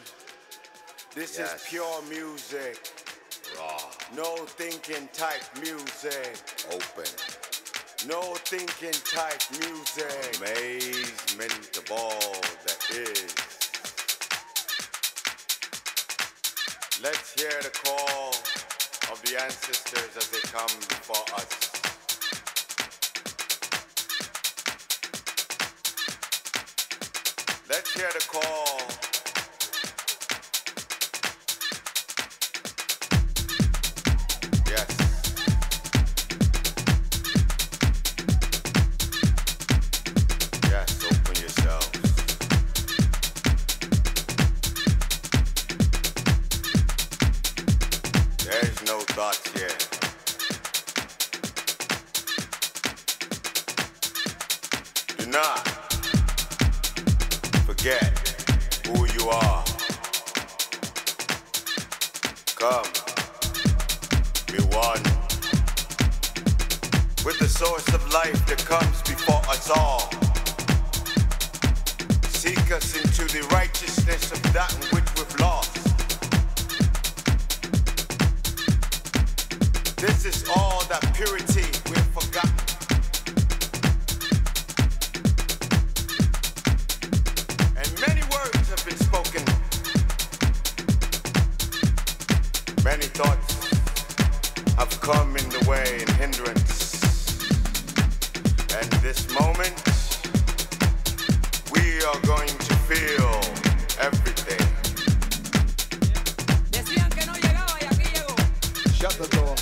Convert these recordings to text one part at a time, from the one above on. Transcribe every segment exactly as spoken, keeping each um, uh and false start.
This yes. is pure music. Raw. No thinking type music. Open. No thinking type music. Amazement of all that is. Let's hear the call of the ancestors as they come before us. Let's hear the call. Yes. Yes, open yourselves. There's no thoughts here. Do not forget who you are. Come, be one with the source of life that comes before us all. Seek us into the righteousness of that which we've lost. This is all that purity we've forgotten. And many words have been spoken. Many thoughts have come in the way and hindrance. And this moment, we are going to feel everything. Decían que no llegaba y aquí llegó. Shut the door.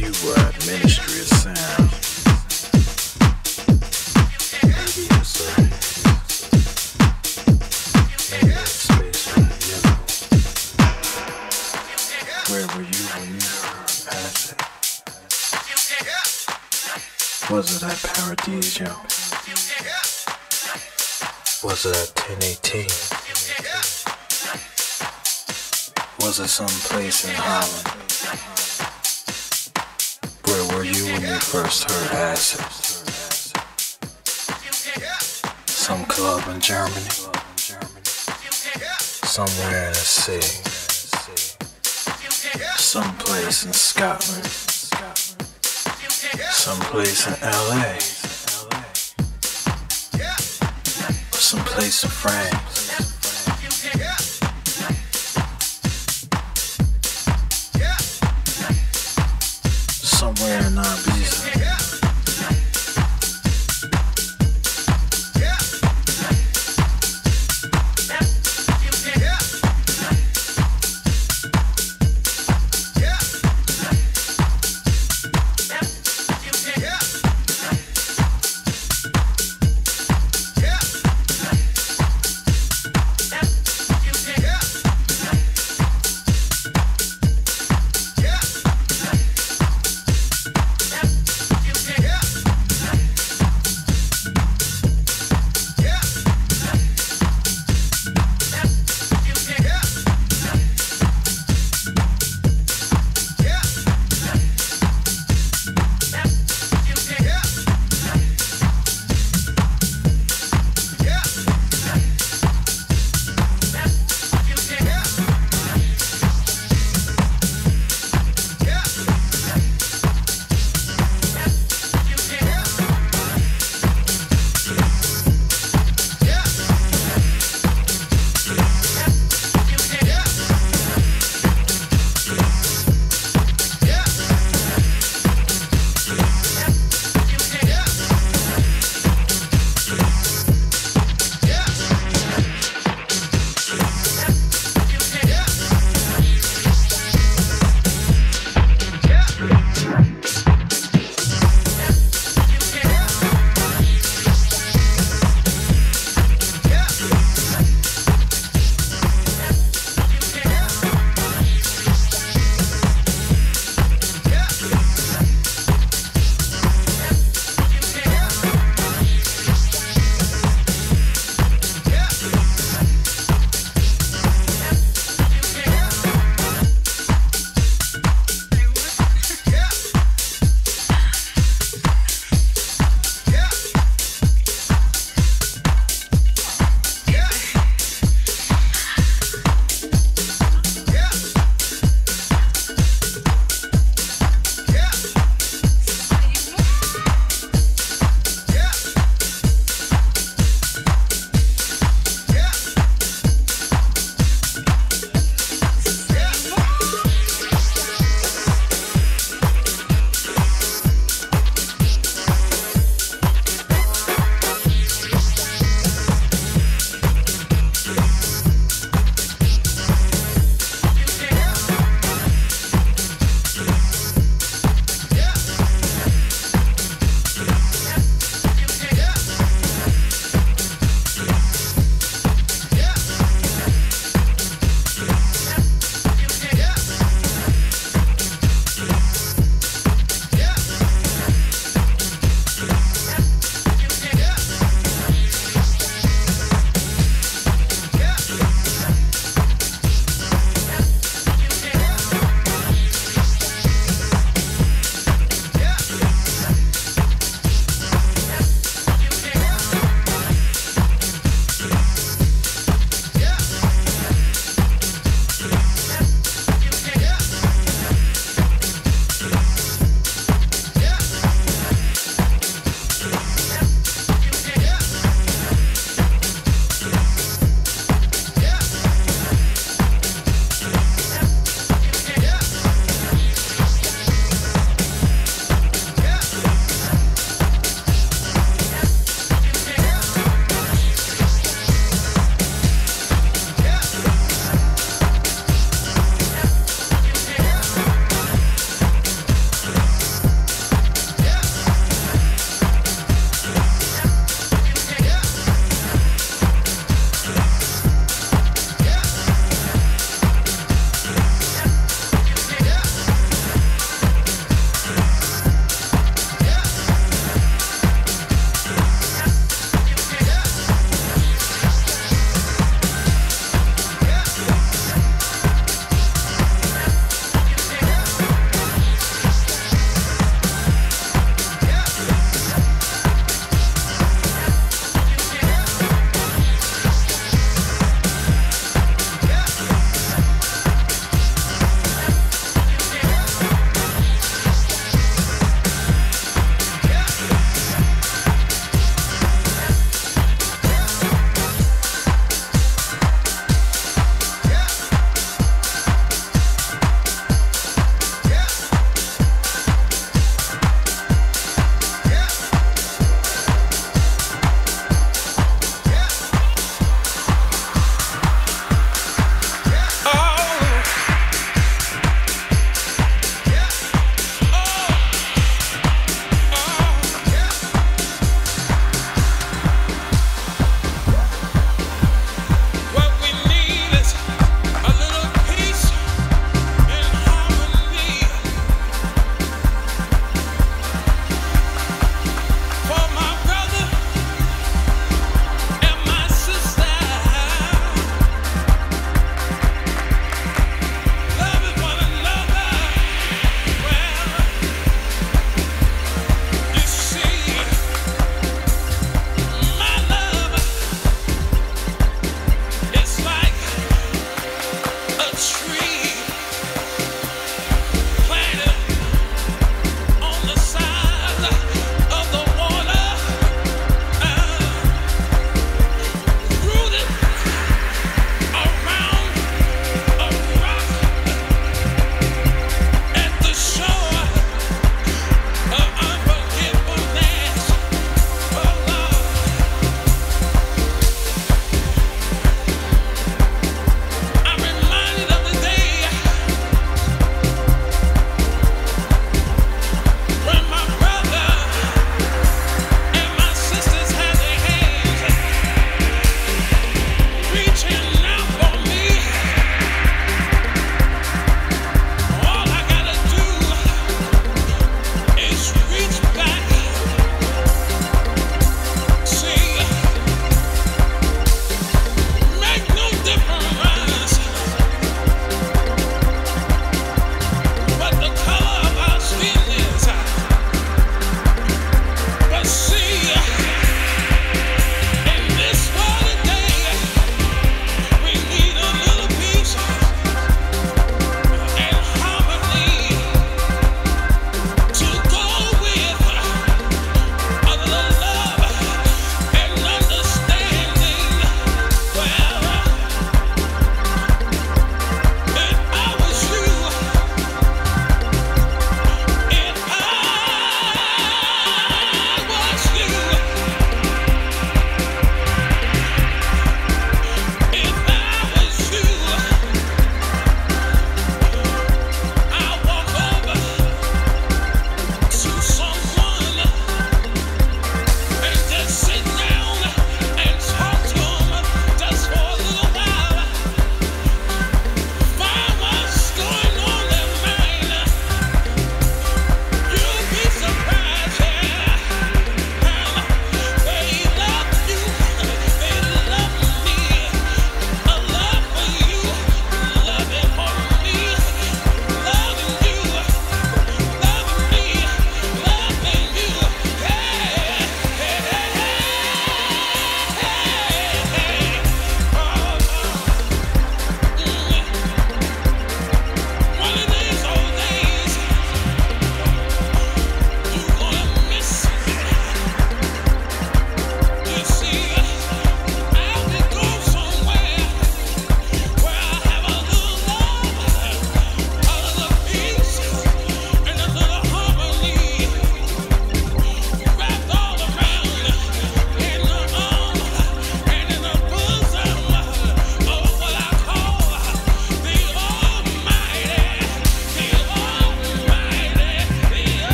you were at Ministry of Sound. Maybe you say, maybe it's space for the yellow. Where were you when you were acid? Was it at Paradiso? Was it at ten eighteen? Was it someplace in Holland? Where were you when you first heard acid? Some club in Germany? Somewhere in the sea? Someplace in Scotland? Someplace in L A? Or someplace in France? Somewhere in Ibiza.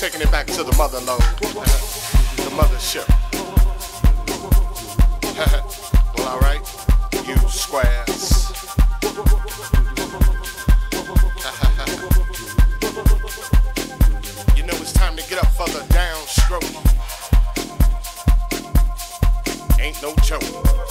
taking it back to the mother lode, the mothership. Well, alright, you squares. You know it's time to get up for the downstroke. Ain't no joke.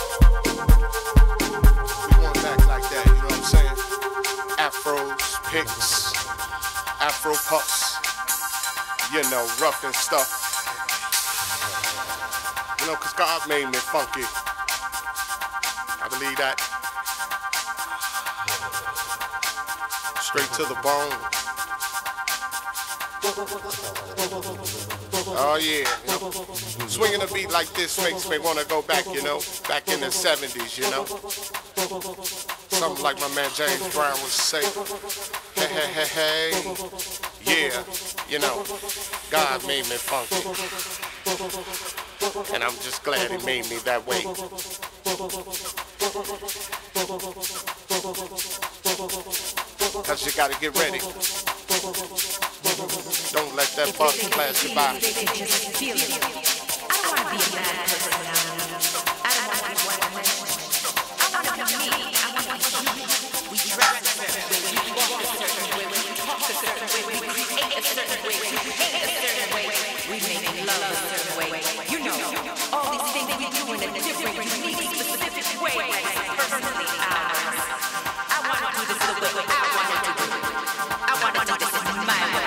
We going back like that, you know what I'm saying? Afros, picks, Afro puffs, you know, rough and stuff. You know, cause God made me funky. I believe that. Straight to the bone. Oh yeah, you know, swinging a beat like this makes me want to go back, you know, back in the seventies, you know. Something like my man James Brown would say, hey, hey, hey, hey, yeah, you know, God made me funky, and I'm just glad he made me that way. Cause you gotta get ready. Don't let that bus pass you by. I don't want to be a bad person now. I don't want to be one person. I want to be me. I want to be you. We dress a certain way. We walk a certain way. We talk a certain way. We create a certain way. We hate a certain way. We make love a certain way. You know, all these things we do in a different, unique, specific way. Like personally ours. I want to do this the way I want to do it. I want to do this in my way.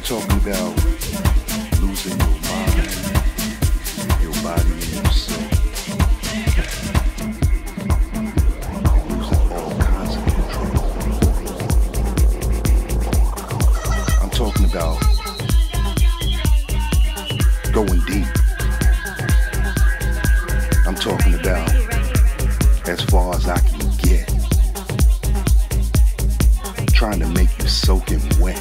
talking about losing your mind, your body and your soul. And losing all kinds of control. I'm talking about going deep. I'm talking about as far as I can get. Trying to make you soaking wet.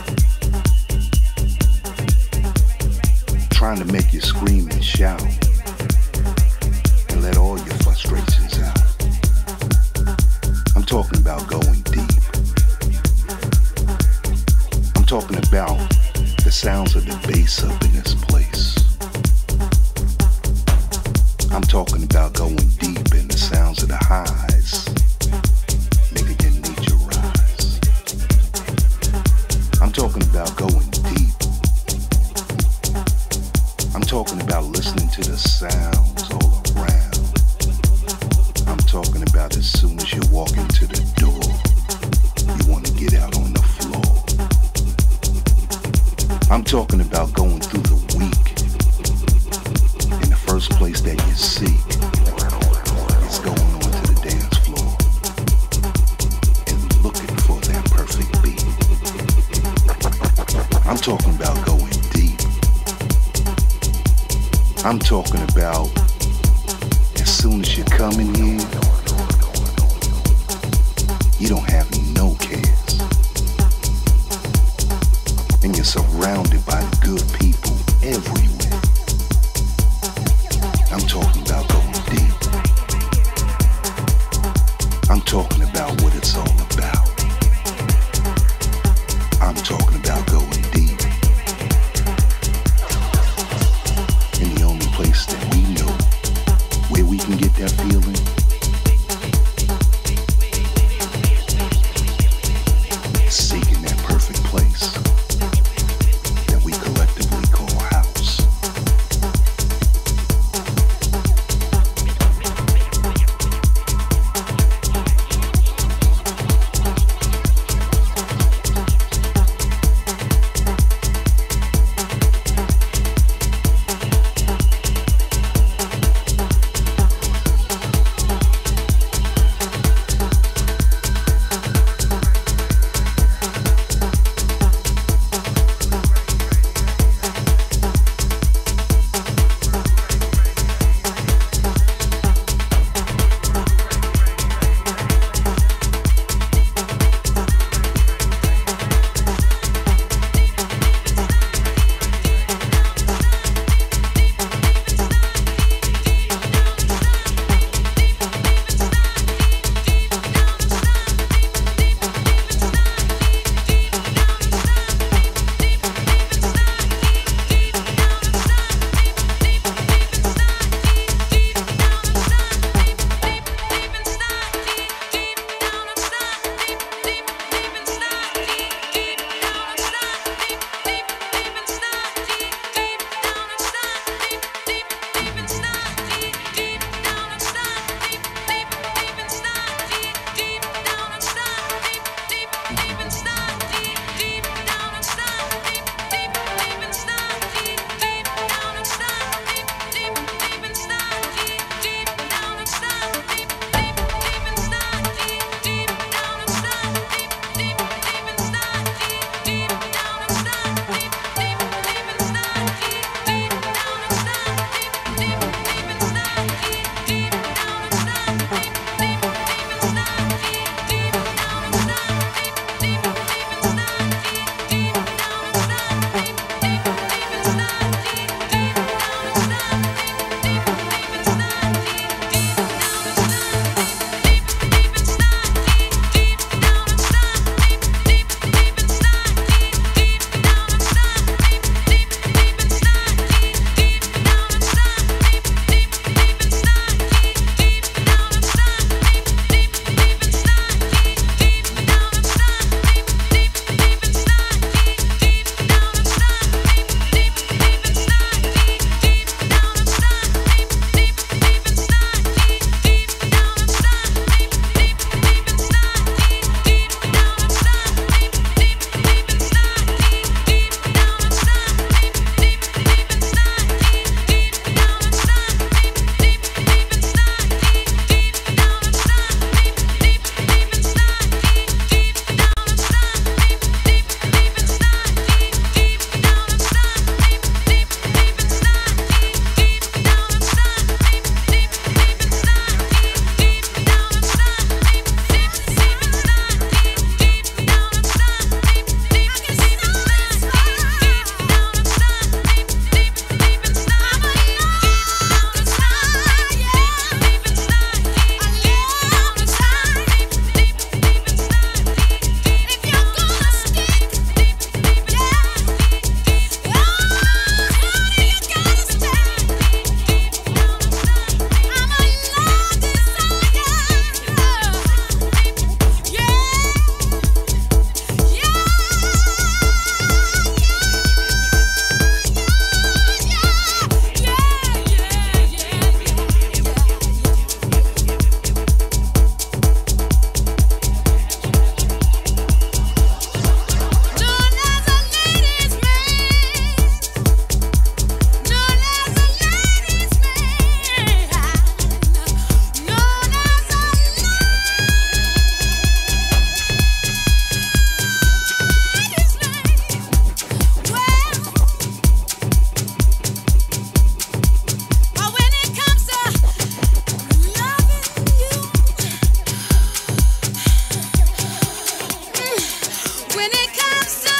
Trying to make you scream and shout. And let all your frustrations out. I'm talking about going deep. I'm talking about the sounds of the bass up in this place. I'm talking about going deep in the sounds of the highs, making your nature rise. I'm talking about going deep. I'm talking about listening to the sounds all around. I'm talking about as soon as you walk into the door, you want to get out on the floor. I'm talking about going through the week. In the first place that you seek is going onto the dance floor and looking for that perfect beat. I'm talking about going deep. I'm talking about as soon as you come in here, you don't have no cares. And you're surrounded by good people everywhere. I'm talking about going deep. I'm talking about what it's all about. I'm talking about going deep. And the only place that we know where we can get that feeling when it comes to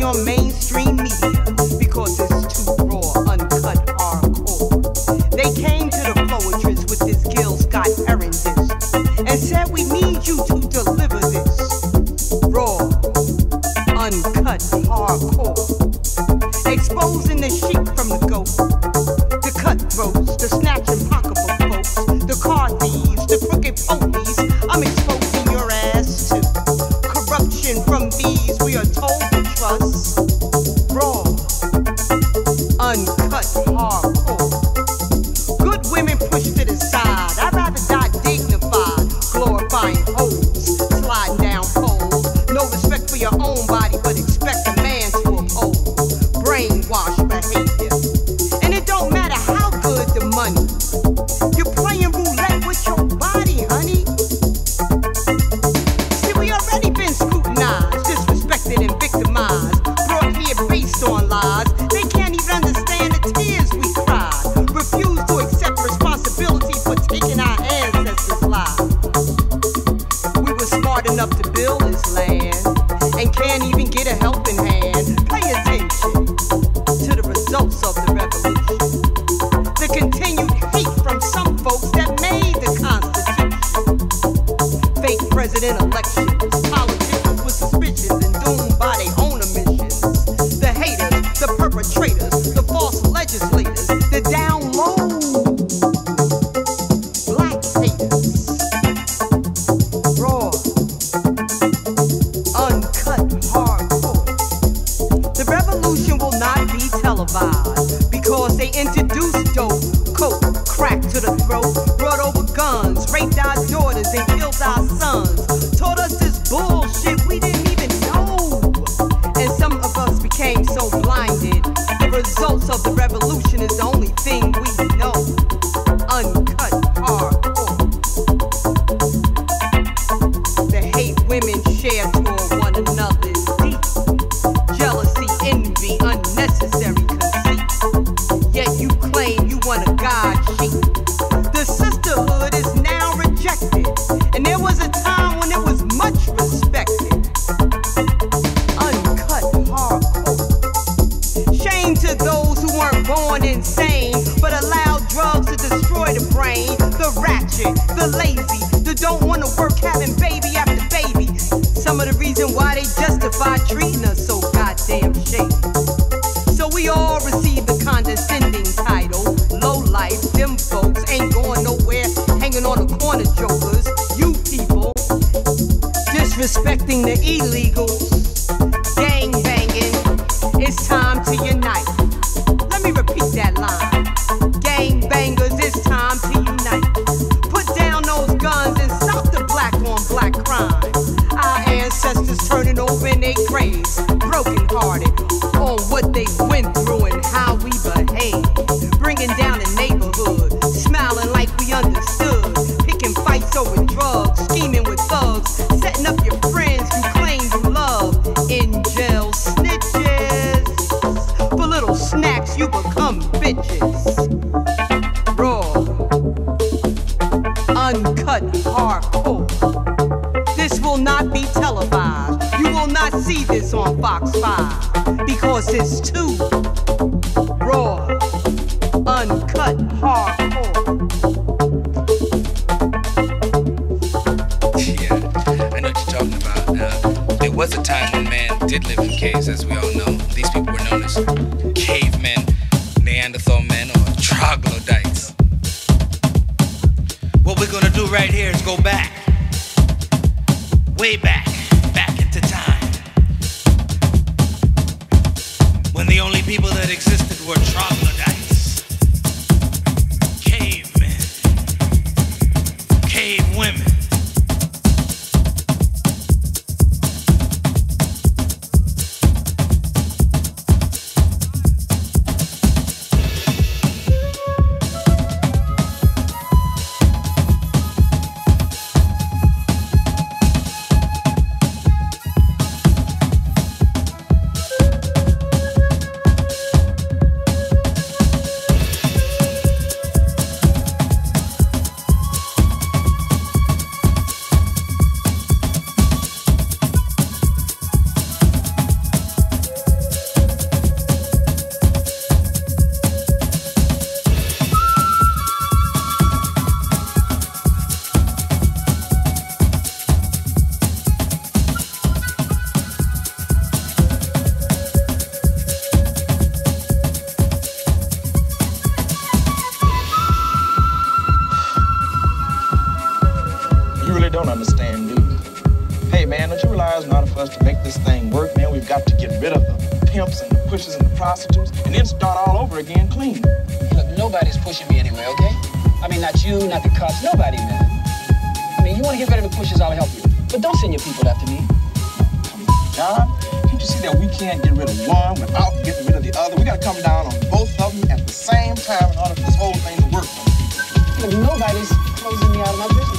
on mainstream media because it's too raw, uncut, hardcore. They came to the Floetress with this Gil Scott Heron disc and said we need you to deliver this raw, uncut, hardcore. Exposing the sheep from the goat, the cutthroats, the snatching pocketbook folks, the car thieves, the crooked police. I'm exposing your ass to corruption from these we are told to trust. Raw, uncut, hardcore. Good women pushed to the side. I'd rather die dignified, glorifying hoes, sliding down poles. No respect for your own body, but expect a man to uphold brainwash behavior. And it don't matter how good the money, you're playing roulette with your body, honey. See, we already been scrutinized, disrespected and victimized, brought here based on lies. They can't even understand the tears we cried, refuse to accept responsibility for taking our ancestors' lives. We were smart enough to build this land and can't even get a helping hand. Pay attention to the results of the revolution. The continued hate from some folks that made the Constitution. Fake president elections, politicians with suspicions and doomed by their own omissions. The haters, the perpetrators, the false legislators, the down low black haters. Raw, uncut, hardcore. The revolution will not be televised because they introduced dope, coke, crack to the throat, brought over guns, raped our daughters and killed our sons, taught us this bullshit we didn't even know. And some of us became so blinded, the results of the revolution is the only thing we know. Uncut, hardcore. The hate women share toward one another is deep. Jealousy, envy, unnecessary conceit. Yet you claim you want a God sheep. The sisterhood is now rejected, and there was a time when it was much respected. Uncut, hardcore. Shame to those who weren't born insane, but allowed drugs to destroy the brain. The ratchet, the lazy, the don't want to work having baby after baby. Some of the reason why they justify treating us so goddamn shady. So we all receive the condescending title, low life, them folks ain't going nowhere, hanging on the corner jokers. You people, disrespecting the illegals, gang banging, it's time to unite. Let me repeat that line. Gang bangers, it's time to unite. Put down those guns and stop the black on black crime. Our ancestors turning over in their graves, broken hearted on what they went through and how we behave. Bringing down the neighborhood, smiling like we understood. Picking fights over drugs, scheming with thugs, setting up your friends who claim you love. In jail snitches, for little snacks you become bitches. Raw, uncut, hardcore. This will not be televised. You will not see this on Fox five because it's too raw, uncut, hardcore. Yeah, I know what you're talking about. Uh, there was a time when man did live in caves, as we all know. These people were known as cavemen, Neanderthal men, or troglodytes. What we're gonna do right here is go back, way back, back into time, when the only people that existed were troglodytes, cavemen, cave women. got to get rid of the pimps and the pushers and the prostitutes and then start all over again clean. Look, nobody's pushing me anyway, okay? I mean, not you, not the cops, nobody, man. I mean, you want to get rid of the pushers, I'll help you. But don't send your people after me. John, can't you see that we can't get rid of one without getting rid of the other? We got to come down on both of them at the same time in order for this whole thing to work. Look, nobody's closing me out of my business.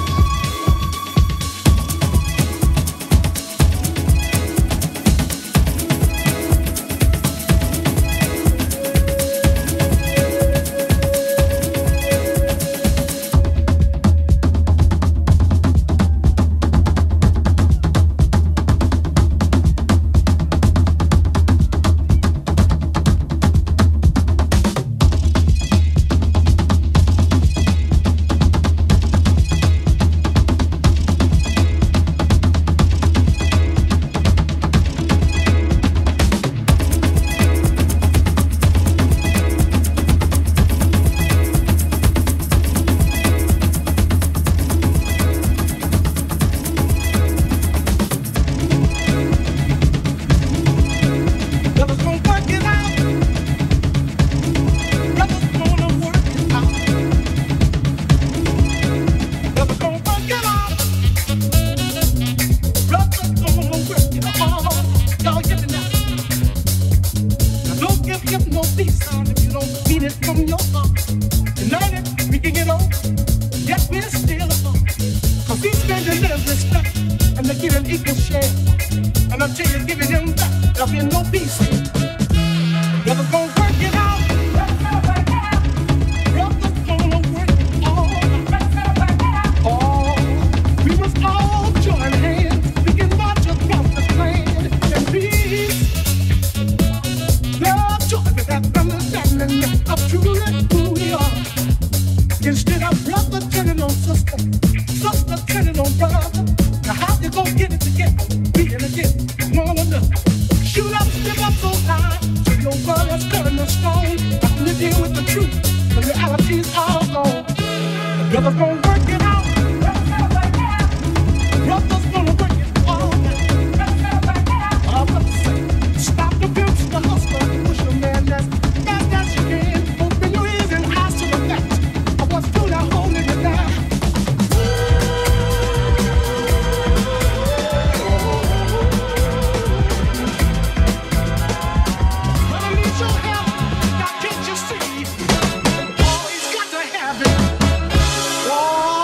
Whoa.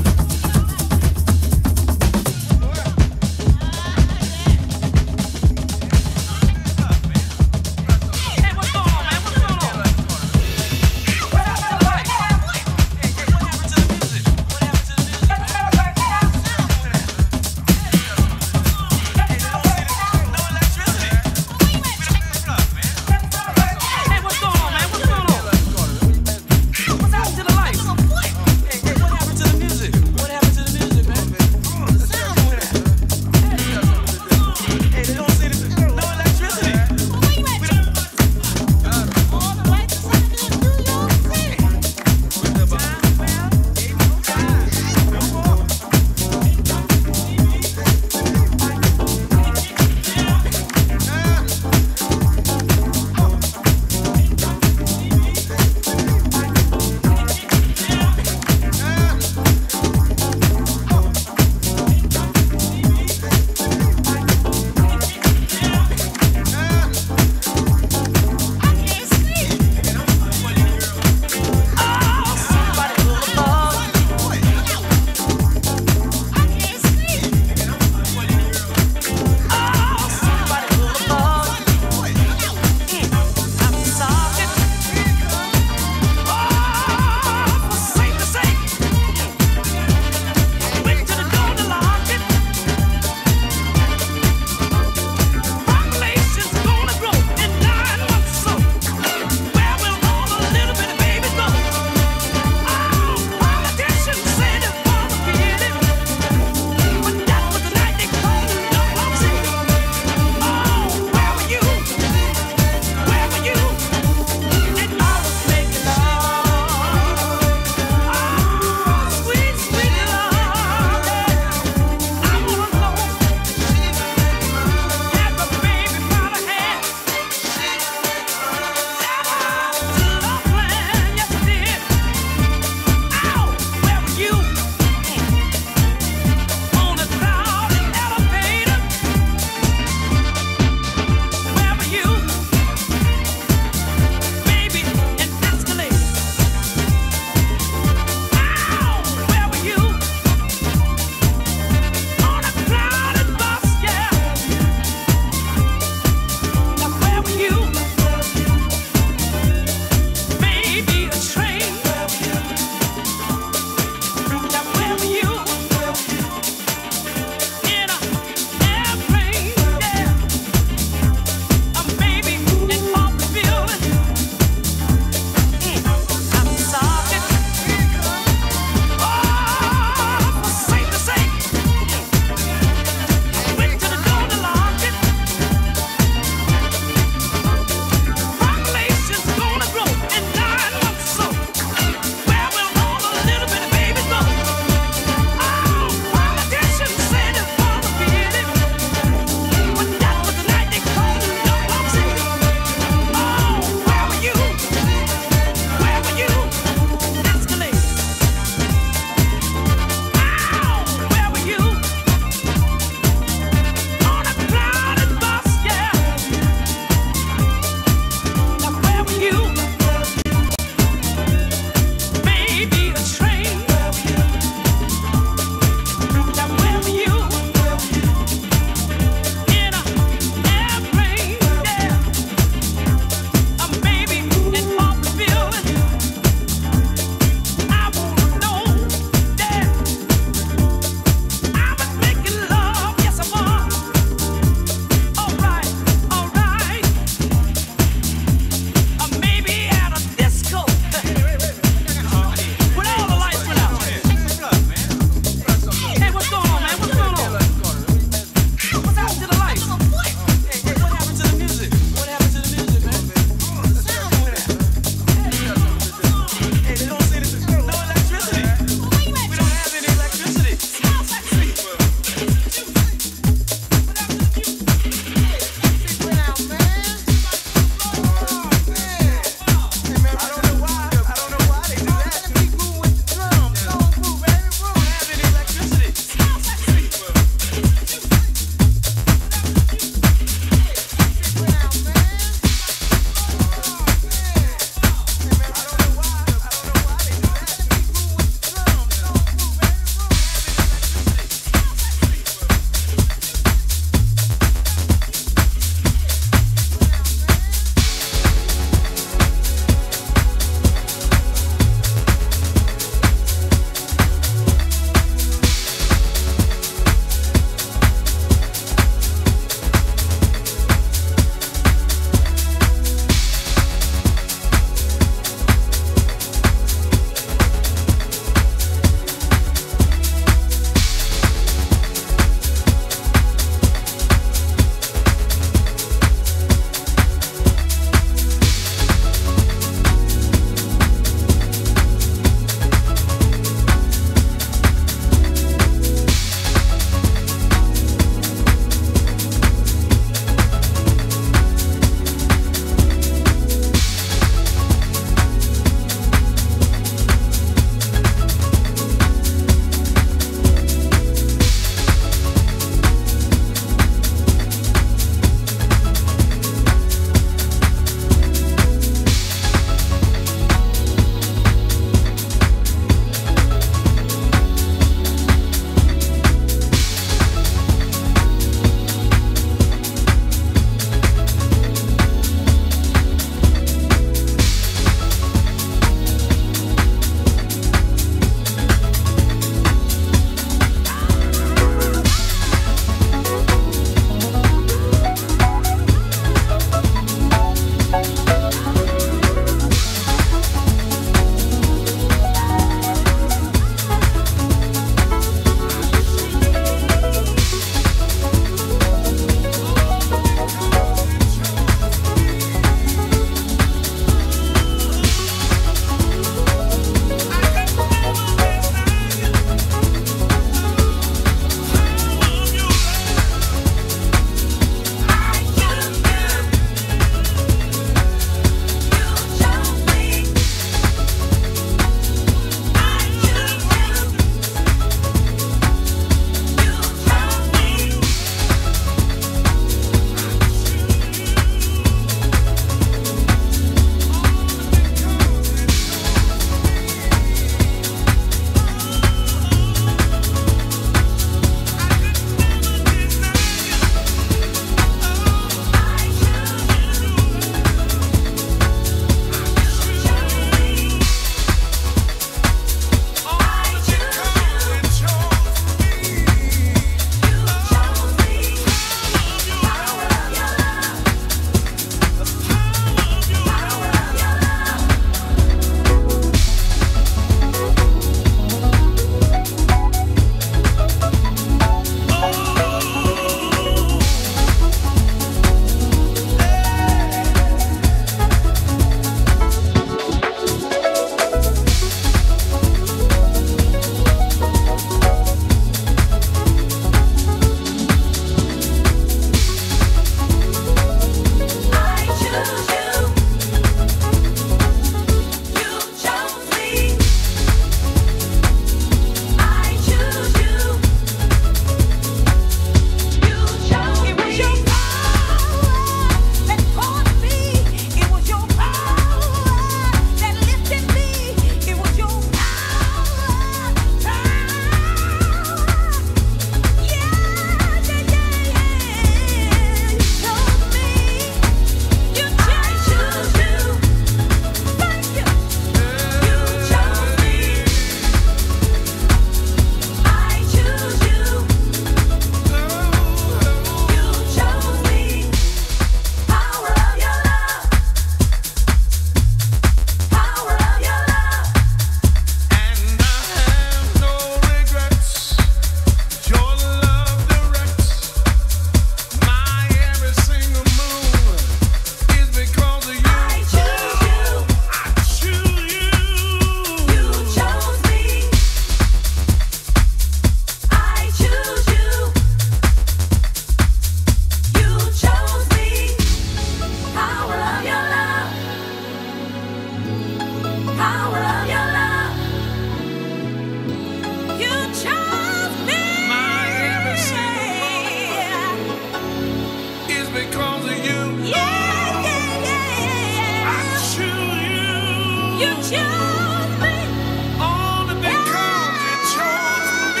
You chose me. Only because you chose me.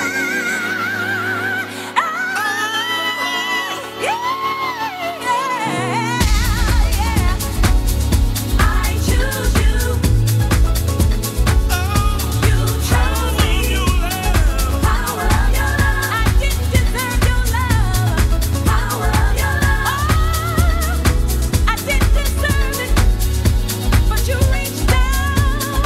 Oh, yeah, yeah. I choose you. You chose me. Power of your love. I didn't deserve your love. Power of your love. Oh, I didn't deserve it, but you reached down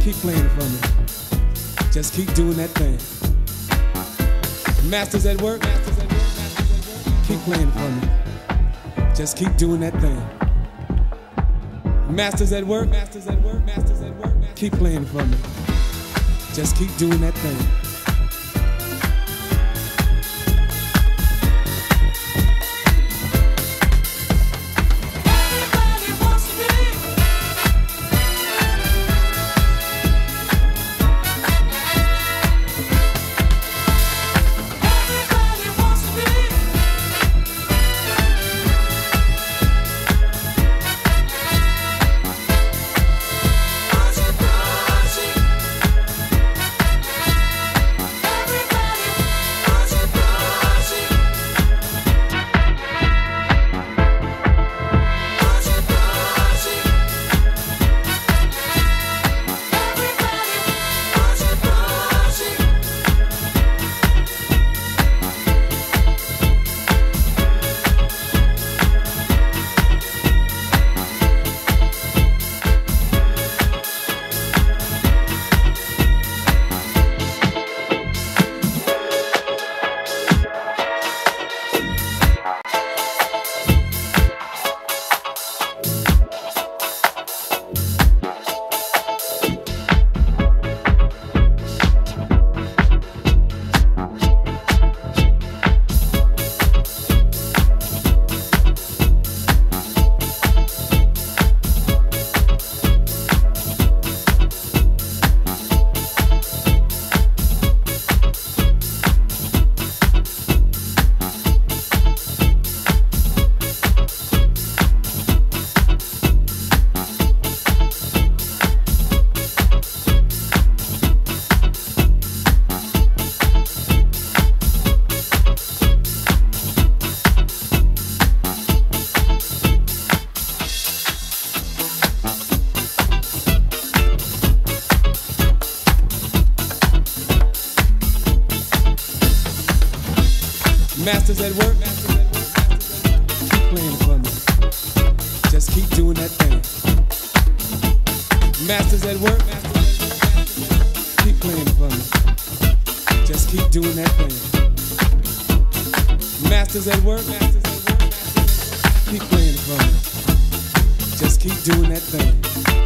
Keep playing for me. Just keep doing that thing. Masters at work. Masters at work. Masters at work. Keep playing for me. Just keep doing that thing. Masters at work. Masters at work. Masters at work. Keep playing for me. Just keep doing that thing. Masters at work, masters at work, masters at work. Keep playing for me. Just keep doing that thing. Masters at work, masters at work, masters at work. Keep playing for me. Just keep doing that thing. Masters at work, masters at work, masters at work. Keep playing for me. Just keep doing that thing.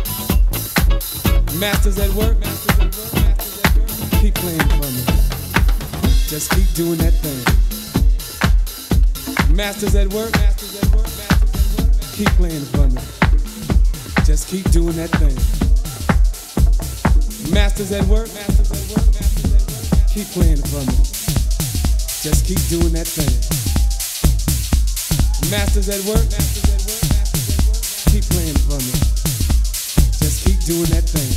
Masters at work, masters at work, masters at work. Keep playing for me. Just keep doing that thing. Masters at work, masters at work, masters at work. Keep playing for me. Just keep doing that thing. Masters at work, masters at work, masters at work. Keep playing for me. Just keep doing that thing. Masters at work, masters at work, masters at work. Keep playing for me. Just keep doing that thing.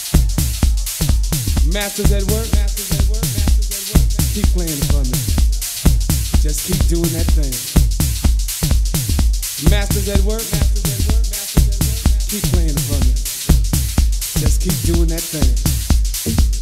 Masters at work, masters at work, masters at work. Keep playing for me. Just keep doing that thing. Masters at work, masters at work, masters at work. Keep playing for me. Just keep doing that thing.